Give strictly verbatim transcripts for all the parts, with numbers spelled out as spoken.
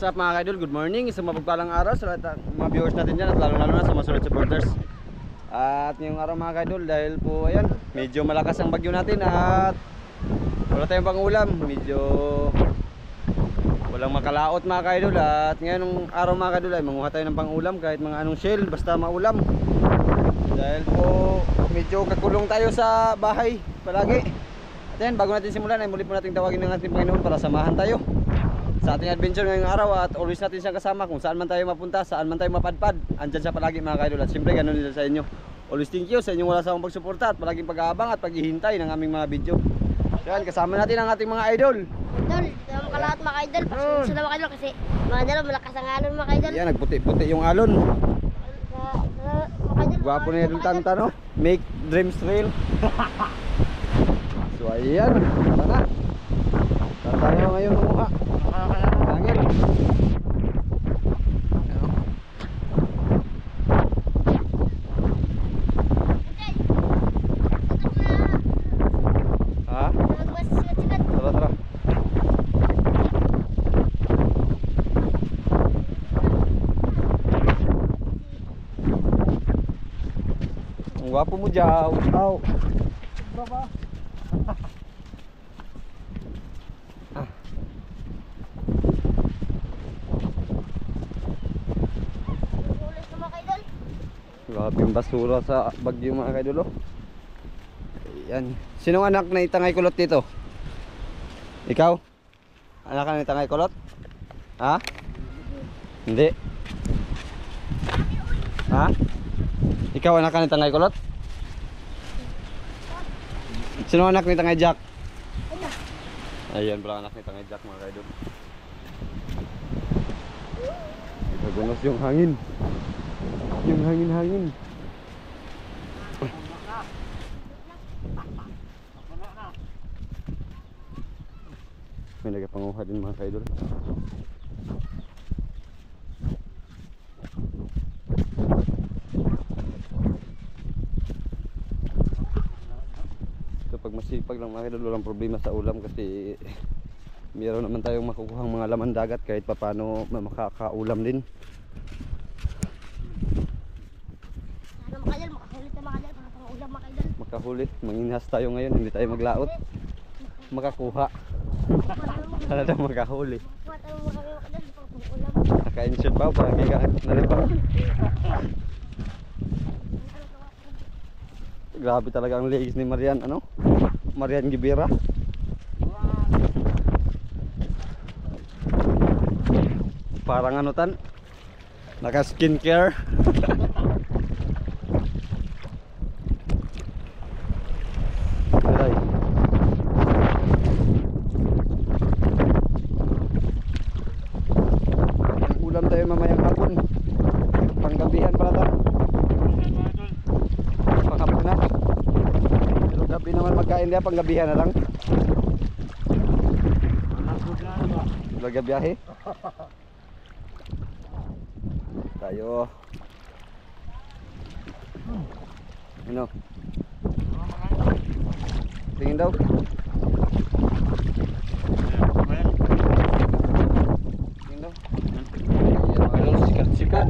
what's up mga kaidol? Good morning, isang mapagpalang araw sa lahat ng mga viewers natin dyan at lalo-lalo na sa mga solid supporters. At ngayong araw mga kaidol, dahil po ayan, medyo malakas ang bagyo natin at wala tayong pang ulam, medyo walang makalaot mga kaidol. At ngayong araw mga kaidol ay manguha tayo ng pang ulam kahit mga anong shell, basta maulam. Dahil po medyo kakulong tayo sa bahay palagi. At yan, bago natin simulan ay muli po natin tawagin ng ating Panginoon para samahan tayo sa ating adventure ngayong araw at always natin siyang kasama kung saan man tayo mapunta, saan man tayo mapadpad, andyan siya palagi mga kaidol. At siyempre ganun din sa inyo. Always thank you sa inyong wala sawang pagsuporta at palaging pag-aabang at paghihintay ng aming mga video. Yan, kasama natin ang ating mga idol. Idol, dito naman kalahat mga idol. Pasensya na mga idol kasi mga idol, malakas ang alon mga idol. Yan, nagputi-puti yung alon. Gwapo na yung tanta, no? Make dreams real. So ayan, tara na. Tara tayo ngayon mukha. Hangin. Ha? Tara, tara. Ang gwapo mo dyan. Aw. Baba. Grabe yung basura sa Bagyo mga kaidol. Ayan. Sinong anak na itangay kulot dito? Ikaw? Anak ka na itangay kulot? Ha? Hindi. Ha? Ikaw anak ka na itangay kulot? Sinong anak ni tangay Jack? Ayan pala anak ni tangay Jack mga kaidol. Nagunos yung hangin. Yung hangin-hangin. May nagapanguha din mga kaidol. Kapag masipag lang mga kaidol, walang problema sa ulam kasi mayroon naman tayong makukuhang mga laman dagat kahit papano makakaulam din. Makahuli, manginhas tayo ngayon, hindi tayo maglaot. Makakuha. Sana daw makahuli. Naka-insert ba? Parang kaya nalipang. Grabe talaga ang legs ni Marian, ano? Marian Gibera. Parang ano tan? Naka skincare. Ulam tayo mamayang hapon. Panggabihan pala tayo. Panghapon na. Pero gabi naman magkain niya, panggabihan na lang. Lagabiyahe. Tayo. Ano? Tingin daw. Tingin daw. Ayan, ano, sikat-sikat.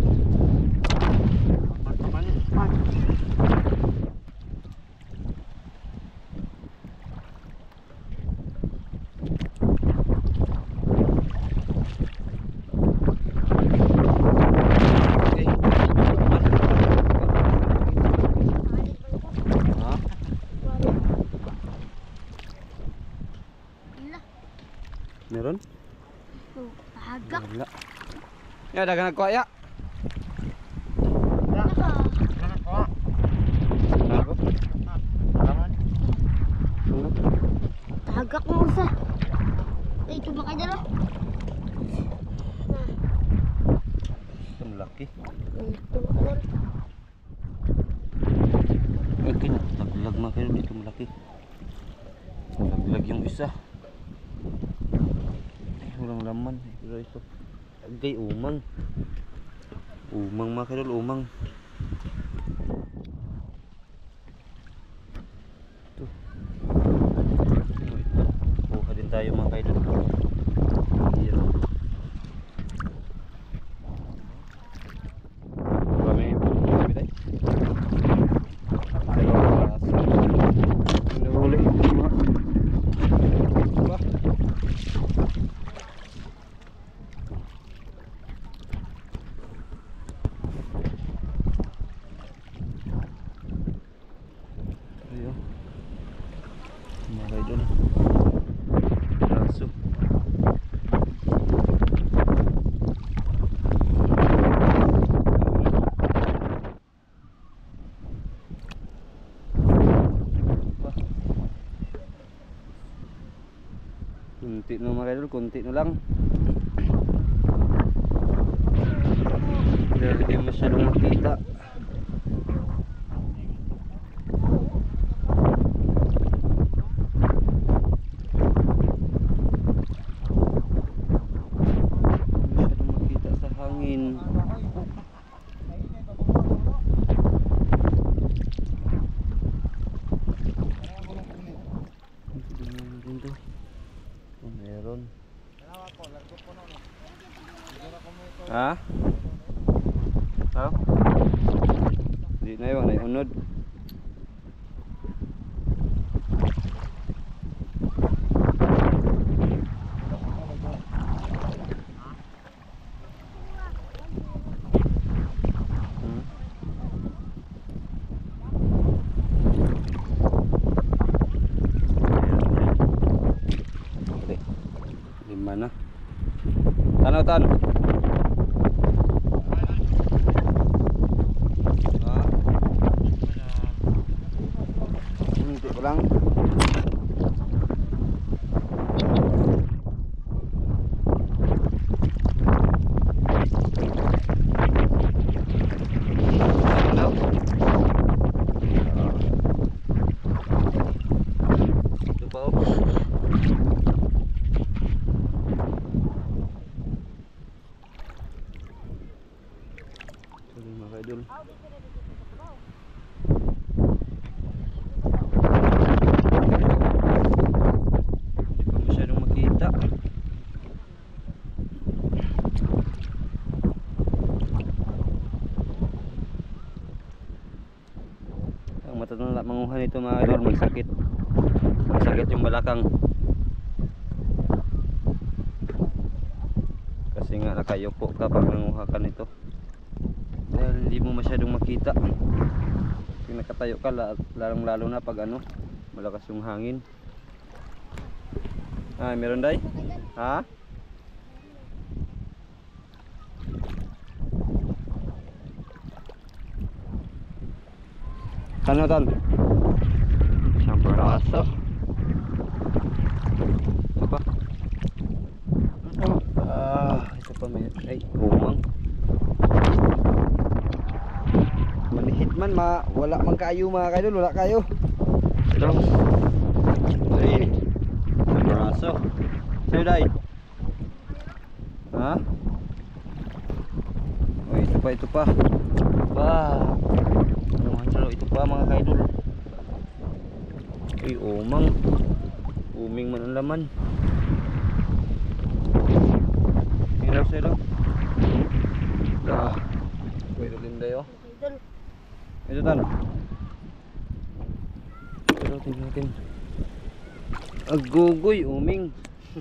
Meron? Oh, tahagak. Wala. Ya, dagang nagkuha ya. Tahagak mo usa. Ay, ito ba kayo dalawa? Ito malaki. Ito ba kayo dalawa? Okay na, naglag mga kayo dito malaki. Naglag yung isa. Walang laman, pero ito agay umang umang mga kaidol, umang ito ito, kuha din tayo mga kaidol. Ayan. Kunti na mga idol, kunti na lang. Hindi masyadong makita. Masyadong makita sa hangin. Oh, meron. Ha? Ha? Di na yun, ay unod. Hmm. Di. Lima na. Tanaw tan. Hindi ko lang. Ano? Ito pa oh. Sorry mga idol. Ang matatanda manguha nito mga idol, magsakit. Magsakit yung balakang. Kasi nga nakayupo ka pag nanguha ka nito. Dahil hindi mo masyadong makita. Pag nakatayo ka, lalong lalo na pag ano, malakas yung hangin. Ah, meron day? Ha? Ano tan? Siyang peraso. Ito pa. Ah, ito pa may ay umang. Manihit man ma wala man kayo mga kaidol, wala kayo. Ito. Ay. Siyang peraso. Sa'yo day. Ha? Oh, ito pa, ito pa. Bah. Ito pa mga kaidol. Ay umang. Uming man ang laman. Tingnan sa ilo. Ah. Pwede din dayo. Ito tan. Ito tingnan natin. Agugoy uming.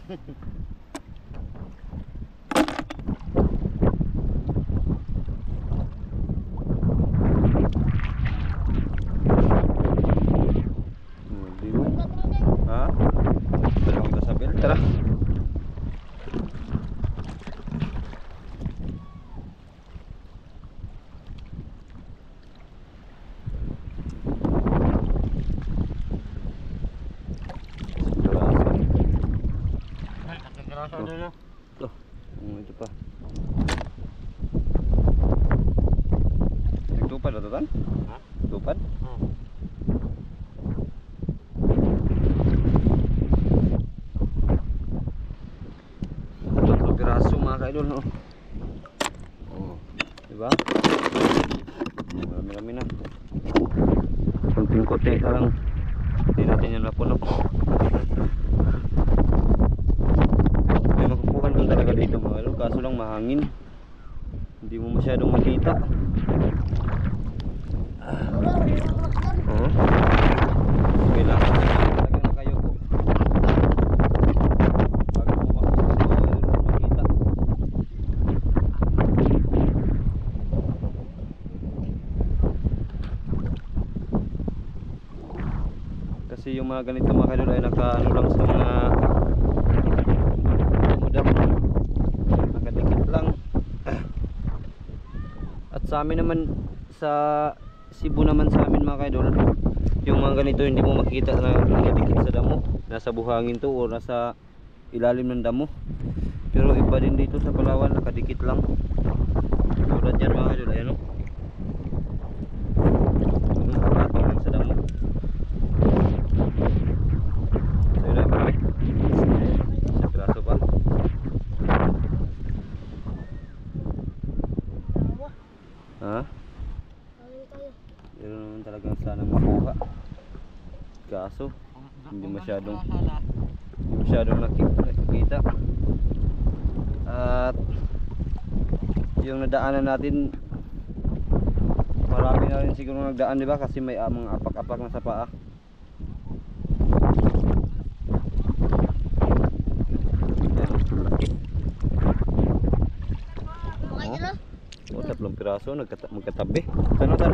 Ha? Tara kita sa bel, tara. Ito, ito pa. Nagtupad na ito tan? Ha? Tupad? Oo. Piraso mga kaidol no. Oh, di ba? Marami-rami na. Kunting kote lang. Hindi natin yan napuno. May makukuha naman talaga dito mga kaidol, kaso lang mahangin. Hindi mo masyadong makita. Ah. Oh. Okay lang. Talagang nakayoko. Kasi yung mga ganito mga kaidol ay nakaano lang sa mga mudam, nakadikit lang. At sa amin naman sa Cebu naman sa amin mga kaidol, yung mga ganito hindi mo makikita na nakadikit sa damo, nasa buhangin to o nasa ilalim ng damo. Pero iba din dito sa Palawan, nakadikit lang. Tulad yan mga idol, ayan o. Nakapatong lang sa damo. So yun ay marami. Sa piraso pa. Ha? Ayun tayo. Meron naman talagang sanang makuha. Kaso hindi masyadong hindi masyadong nakik- nakikita. At yung nadaanan natin, marami na rin siguro nagdaan, di ba? Kasi may uh, mga apak-apak na sa paa. Mga idol oh. O, tatlong piraso, nagkata- magkatabi. Saan natin?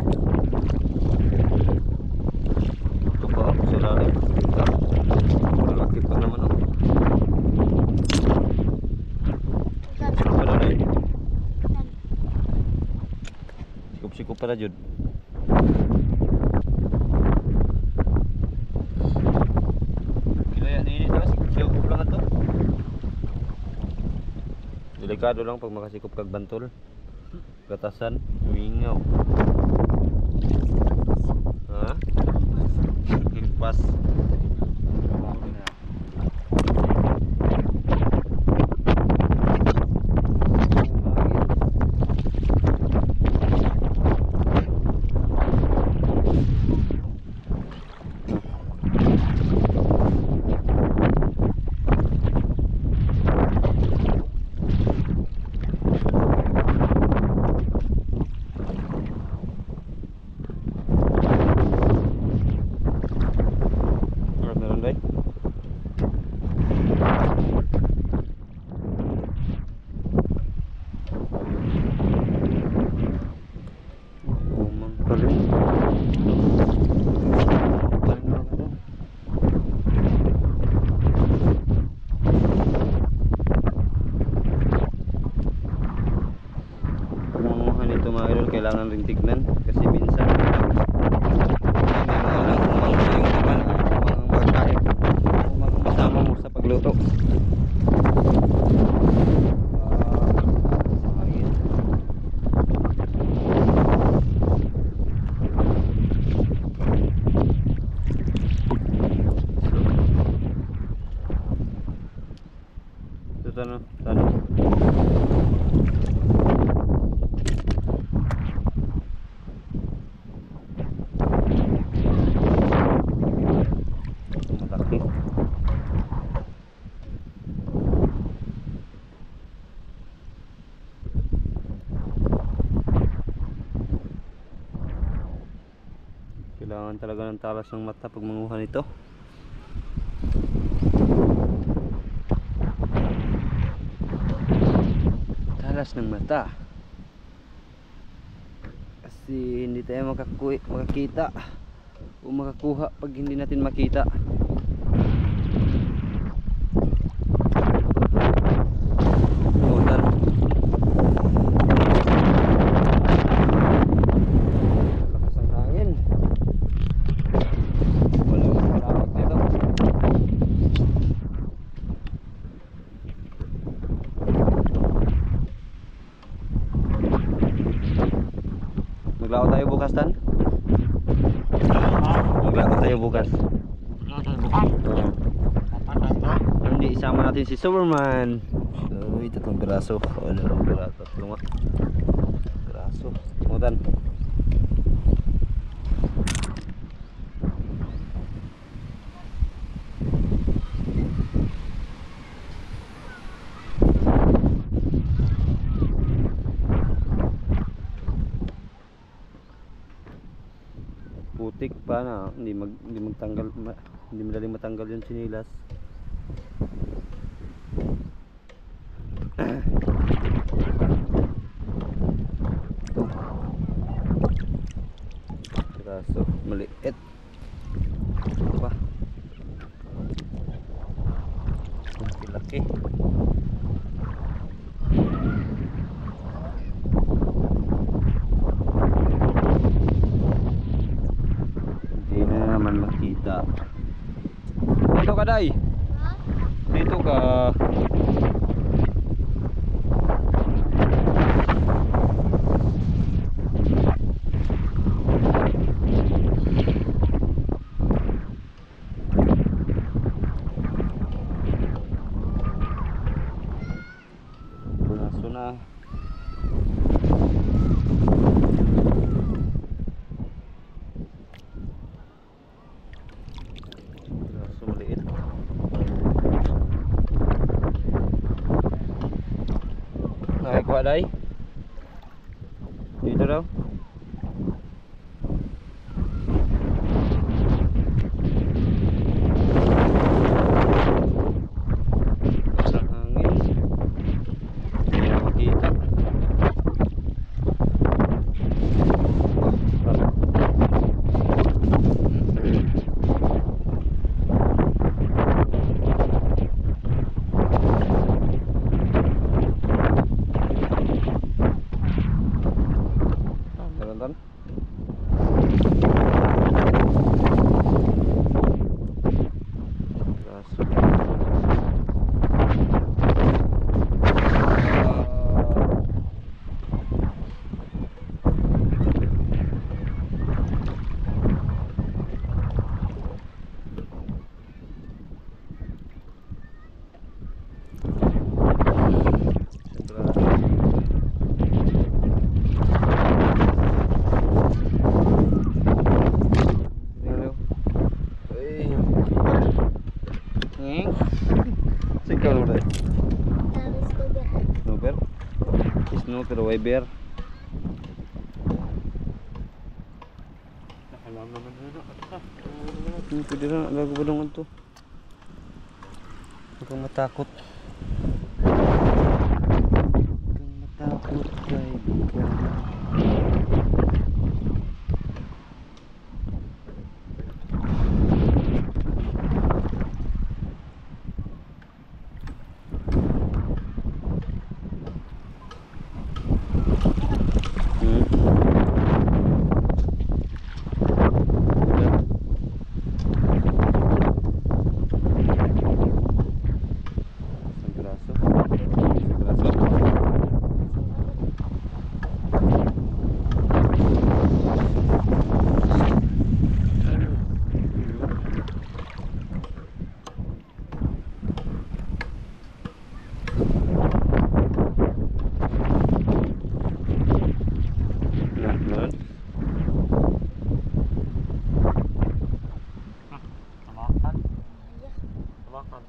Ito pa, oh, sa lalim. Malaki pa naman, oh. Saan? Siko pa na rin. Saan? Sikup-sikup pa na, Jud. Kinaya ni ini, diba? Sikup lang ito. Delikado lang pag makasikop kag bantol. Gatasan, mingaw. Ha? Hilpas. Meron day. Umang paling. Paling maganda. Pag manguha nito mga idol, kailangan rin tignan kasi minsan hindi mo alam kung ano yung naman ang magkain kung mga kasama mo sa pagluto. Ah, sa hangin. Ito tanong, tanong. Malaki. Kailangan talaga ng talas ng mata pag manguha nito. Talas ng mata. Kasi hindi tayo makakuha, makakita o makakuha pag hindi natin makita. Tumutan. Lakas ang hangin. Walang malawak dito. Maglao tayo bukas, Tan? Maglao tayo bukas. Oo. Hindi, isama natin si Superman. So, ito itong piraso. O, ano itong piraso? Tatlong nga. Piraso. Tumutan. Putik pa na, hindi mag hindi magtanggal, ma, hindi madali matanggal yung sinilas. Ito. Piraso maliit. Ito pa. Laki-laki. Hindi na naman makita. Ito ka, Day. Ha? Dito ka. Braso na. Braso maliit. Nakikuha day? Dito daw? Pasang hangin. Hindi na makita. Meron doon? Braso. Sigaw mo rin. Tapos ko ba? Snooper? Snooper, Weber. Alam naman nyo. Hmm, pwede na, alago ba naman to? Huwag kang matakot. Huwag kang matakot, kaibigan. Hmm. Isang braso. Isang braso. Meron? Tabakan. Tabakan.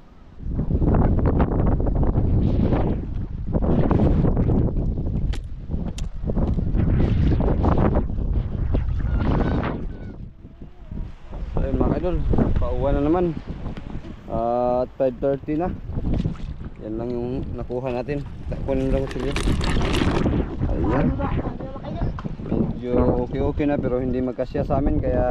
So ayun mga idol, pauwi na naman. At five thirty na. Yan lang yung nakuha natin. Kunin lang ko sila. Ayan. Medyo okay okay na pero hindi magkasya sa amin kaya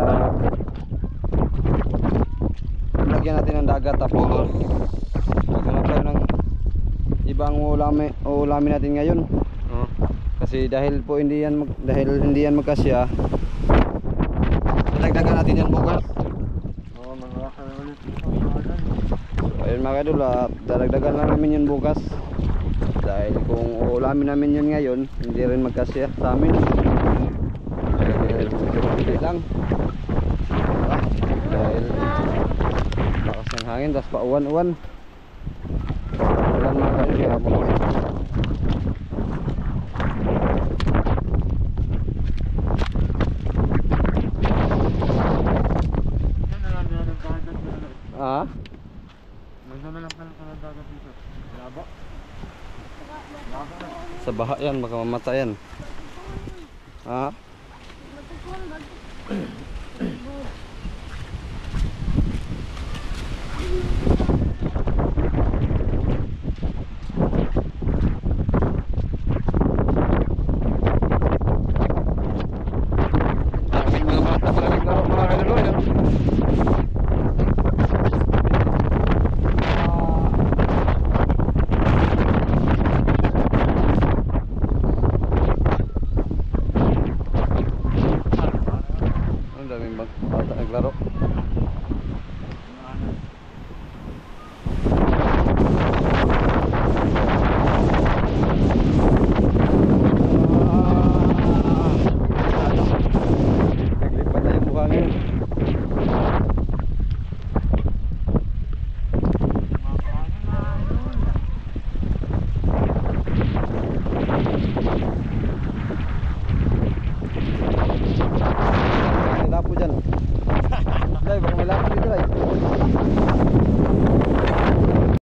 lagyan natin ng dagat tapos maghanap tayo ng ibang ulami, ulamin natin ngayon. Oh. Kasi dahil po hindi yan mag, dahil hindi yan magkasya, dadagdagan natin yan bukas. Oo, mga ulit. So, ayun mga idol, ah, dadagdagan lang namin yun bukas. Dahil kung uulamin namin yun ngayon, hindi rin magkasya sa amin. Dahil hindi lang. Ah, dahil lakas ng hangin, tapos pauwan-uwan. Ulan mga idol, kaya mabuhay. Ah? Magdala lang pala ka ng dagat dito. Labo? Labo na. Sa baha yan, baka mamatayan. Ah? Magkukuhan, mag-